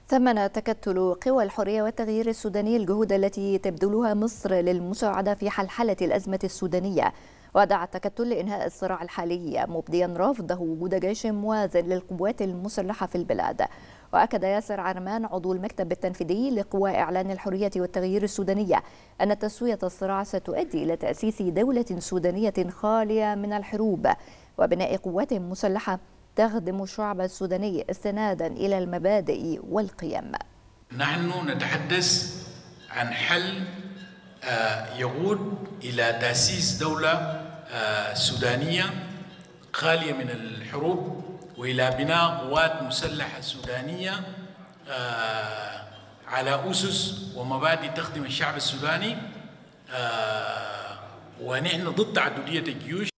ثمن تكتل قوى الحرية والتغيير السوداني الجهود التي تبذلها مصر للمساعدة في حلحلة الأزمة السودانية، ودعا التكتل لإنهاء الصراع الحالي مبديا رفضه وجود جيش موازن للقوات المسلحة في البلاد. وأكد ياسر عرمان عضو المكتب التنفيذي لقوى إعلان الحرية والتغيير السودانية أن تسوية الصراع ستؤدي إلى تأسيس دولة سودانية خالية من الحروب وبناء قوات مسلحة تخدم الشعب السوداني استنادا إلى المبادئ والقيم. نحن نتحدث عن حل يقود إلى تأسيس دولة سودانية خالية من الحروب وإلى بناء قوات مسلحة سودانية على أسس ومبادئ تخدم الشعب السوداني، ونحن ضد تعددية الجيوش.